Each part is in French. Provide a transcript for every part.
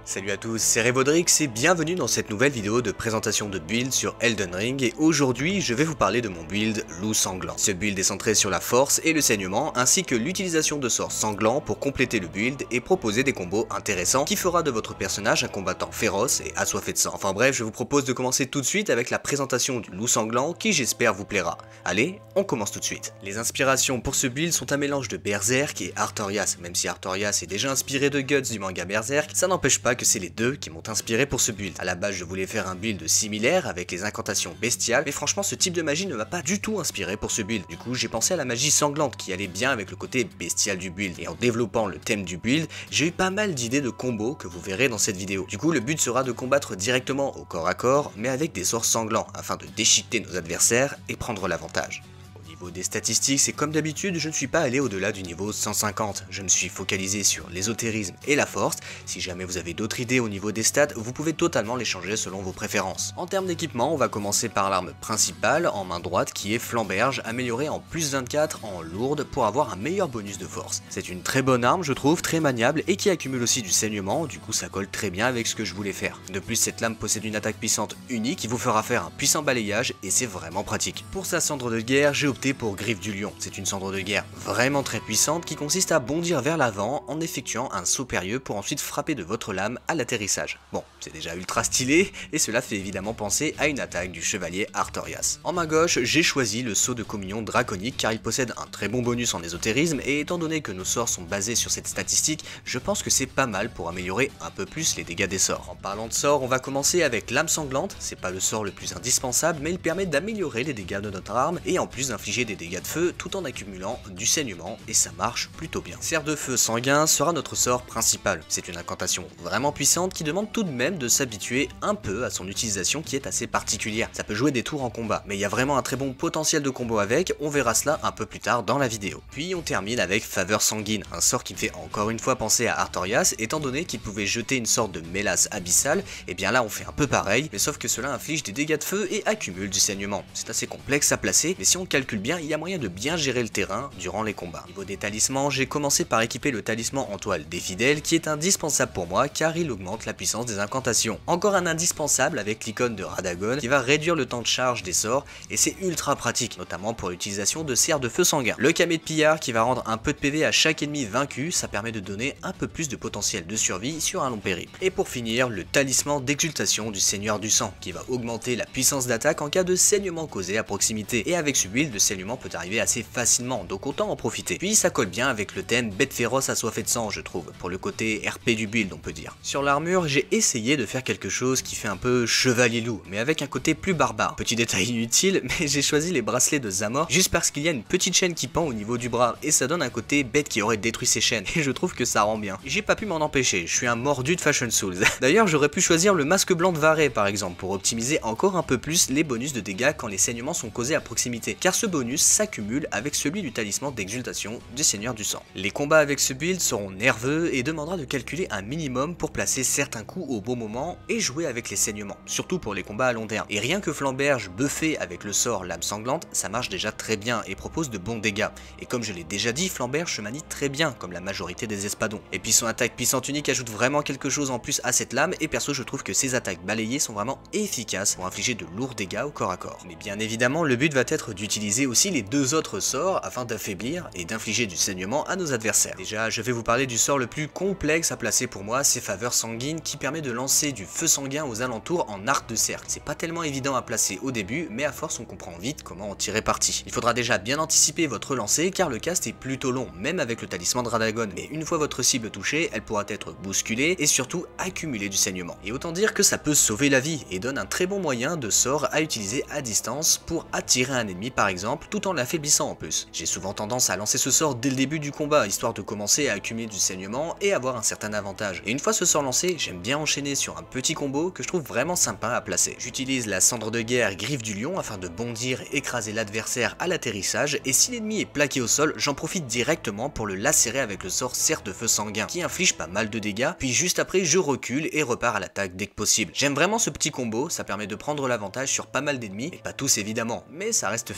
Salut à tous, c'est Revaudrix et bienvenue dans cette nouvelle vidéo de présentation de build sur Elden Ring et aujourd'hui je vais vous parler de mon build Loup Sanglant. Ce build est centré sur la force et le saignement ainsi que l'utilisation de sorts sanglants pour compléter le build et proposer des combos intéressants qui fera de votre personnage un combattant féroce et assoiffé de sang. Enfin bref, je vous propose de commencer tout de suite avec la présentation du Loup Sanglant qui j'espère vous plaira. Allez, on commence tout de suite. Les inspirations pour ce build sont un mélange de Berserk et Artorias, même si Artorias est déjà inspiré de Guts du manga Berserk, ça n'empêche pas que c'est les deux qui m'ont inspiré pour ce build. À la base je voulais faire un build similaire avec les incantations bestiales, mais franchement ce type de magie ne m'a pas du tout inspiré pour ce build. Du coup j'ai pensé à la magie sanglante qui allait bien avec le côté bestial du build, et en développant le thème du build, j'ai eu pas mal d'idées de combos que vous verrez dans cette vidéo. Du coup le but sera de combattre directement au corps à corps, mais avec des sorts sanglants, afin de déchiqueter nos adversaires et prendre l'avantage. Au niveau des statistiques, c'est comme d'habitude, je ne suis pas allé au-delà du niveau 150, je me suis focalisé sur l'ésotérisme et la force. Si jamais vous avez d'autres idées au niveau des stats, vous pouvez totalement les changer selon vos préférences. En termes d'équipement, on va commencer par l'arme principale en main droite qui est Flamberge, améliorée en plus 24 en lourde pour avoir un meilleur bonus de force. C'est une très bonne arme je trouve, très maniable et qui accumule aussi du saignement, du coup ça colle très bien avec ce que je voulais faire. De plus cette lame possède une attaque puissante unique qui vous fera faire un puissant balayage et c'est vraiment pratique. Pour sa cendre de guerre, j'ai opté pour Griffe du Lion. C'est une cendre de guerre vraiment très puissante qui consiste à bondir vers l'avant en effectuant un saut périlleux pour ensuite frapper de votre lame à l'atterrissage. Bon, c'est déjà ultra stylé et cela fait évidemment penser à une attaque du chevalier Artorias. En main gauche, j'ai choisi le saut de communion draconique car il possède un très bon bonus en ésotérisme et étant donné que nos sorts sont basés sur cette statistique, je pense que c'est pas mal pour améliorer un peu plus les dégâts des sorts. En parlant de sorts, on va commencer avec l'âme sanglante. C'est pas le sort le plus indispensable mais il permet d'améliorer les dégâts de notre arme et en plus d'infliger des dégâts de feu tout en accumulant du saignement et ça marche plutôt bien. Serre de feu sanguin sera notre sort principal. C'est une incantation vraiment puissante qui demande tout de même de s'habituer un peu à son utilisation qui est assez particulière. Ça peut jouer des tours en combat, mais il y a vraiment un très bon potentiel de combo avec, on verra cela un peu plus tard dans la vidéo. Puis on termine avec Faveur sanguine, un sort qui me fait encore une fois penser à Artorias étant donné qu'il pouvait jeter une sorte de mélasse abyssale, et bien là on fait un peu pareil, mais sauf que cela inflige des dégâts de feu et accumule du saignement. C'est assez complexe à placer, mais si on calcule bien, il y a moyen de bien gérer le terrain durant les combats. Au niveau des talismans, j'ai commencé par équiper le talisman en toile des fidèles qui est indispensable pour moi car il augmente la puissance des incantations. Encore un indispensable avec l'icône de Radagon qui va réduire le temps de charge des sorts et c'est ultra pratique, notamment pour l'utilisation de serres de feu sanguin. Le camé de pillard qui va rendre un peu de PV à chaque ennemi vaincu, ça permet de donner un peu plus de potentiel de survie sur un long périple. Et pour finir, le talisman d'exultation du Seigneur du Sang qui va augmenter la puissance d'attaque en cas de saignement causé à proximité. Et avec ce build, le saignement peut arriver assez facilement, donc autant en profiter. Puis ça colle bien avec le thème bête féroce assoiffée de sang je trouve, pour le côté RP du build on peut dire. Sur l'armure, j'ai essayé de faire quelque chose qui fait un peu chevalier loup, mais avec un côté plus barbare. Petit détail inutile, mais j'ai choisi les bracelets de Zamor juste parce qu'il y a une petite chaîne qui pend au niveau du bras, et ça donne un côté bête qui aurait détruit ses chaînes, et je trouve que ça rend bien. J'ai pas pu m'en empêcher, je suis un mordu de Fashion Souls. D'ailleurs j'aurais pu choisir le masque blanc de Varé par exemple, pour optimiser encore un peu plus les bonus de dégâts quand les saignements sont causés à proximité, car ce bonus s'accumule avec celui du talisman d'exultation du Seigneur du Sang. Les combats avec ce build seront nerveux et demandera de calculer un minimum pour placer certains coups au bon moment et jouer avec les saignements, surtout pour les combats à long terme. Et rien que Flamberge buffé avec le sort lame sanglante, ça marche déjà très bien et propose de bons dégâts. Et comme je l'ai déjà dit, Flamberge se manie très bien comme la majorité des espadons. Et puis son attaque puissante unique ajoute vraiment quelque chose en plus à cette lame et perso je trouve que ses attaques balayées sont vraiment efficaces pour infliger de lourds dégâts au corps à corps. Mais bien évidemment le but va être d'utiliser aussi les deux autres sorts afin d'affaiblir et d'infliger du saignement à nos adversaires. Déjà je vais vous parler du sort le plus complexe à placer pour moi, c'est Faveur sanguine qui permet de lancer du feu sanguin aux alentours en arc de cercle. C'est pas tellement évident à placer au début mais à force on comprend vite comment en tirer parti. Il faudra déjà bien anticiper votre lancer car le cast est plutôt long même avec le talisman de Radagon, mais une fois votre cible touchée elle pourra être bousculée et surtout accumuler du saignement. Et autant dire que ça peut sauver la vie et donne un très bon moyen de sort à utiliser à distance pour attirer un ennemi par exemple tout en l'affaiblissant en plus. J'ai souvent tendance à lancer ce sort dès le début du combat histoire de commencer à accumuler du saignement et avoir un certain avantage. Et une fois ce sort lancé, j'aime bien enchaîner sur un petit combo que je trouve vraiment sympa à placer. J'utilise la cendre de guerre Griffe du Lion afin de bondir et écraser l'adversaire à l'atterrissage et si l'ennemi est plaqué au sol, j'en profite directement pour le lacérer avec le sort serre de feu sanguin qui inflige pas mal de dégâts, puis juste après je recule et repars à l'attaque dès que possible. J'aime vraiment ce petit combo, ça permet de prendre l'avantage sur pas mal d'ennemis, et pas tous évidemment, mais ça reste fun à placer.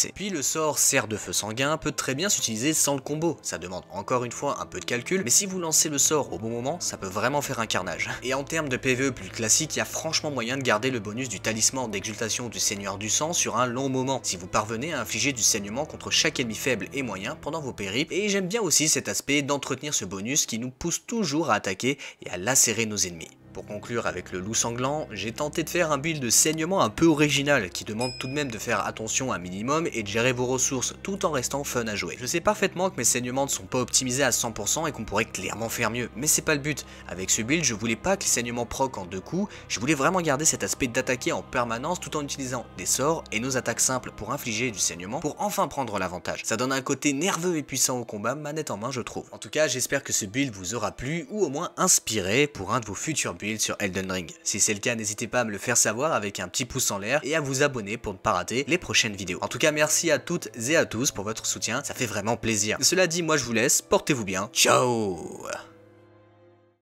passer. Puis le sort Serre de feu sanguin peut très bien s'utiliser sans le combo, ça demande encore une fois un peu de calcul, mais si vous lancez le sort au bon moment, ça peut vraiment faire un carnage. Et en termes de PvE plus classique, il y a franchement moyen de garder le bonus du talisman d'exultation du Seigneur du Sang sur un long moment, si vous parvenez à infliger du saignement contre chaque ennemi faible et moyen pendant vos périples, et j'aime bien aussi cet aspect d'entretenir ce bonus qui nous pousse toujours à attaquer et à lacérer nos ennemis. Pour conclure avec le loup sanglant, j'ai tenté de faire un build de saignement un peu original qui demande tout de même de faire attention un minimum et de gérer vos ressources tout en restant fun à jouer. Je sais parfaitement que mes saignements ne sont pas optimisés à 100% et qu'on pourrait clairement faire mieux, mais c'est pas le but. Avec ce build, je voulais pas que les saignements proc en 2 coups, je voulais vraiment garder cet aspect d'attaquer en permanence tout en utilisant des sorts et nos attaques simples pour infliger du saignement pour enfin prendre l'avantage. Ça donne un côté nerveux et puissant au combat, manette en main je trouve. En tout cas, j'espère que ce build vous aura plu ou au moins inspiré pour un de vos futurs builds sur Elden Ring. Si c'est le cas, n'hésitez pas à me le faire savoir avec un petit pouce en l'air et à vous abonner pour ne pas rater les prochaines vidéos. En tout cas, merci à toutes et à tous pour votre soutien, ça fait vraiment plaisir. Cela dit, moi je vous laisse, portez-vous bien, ciao.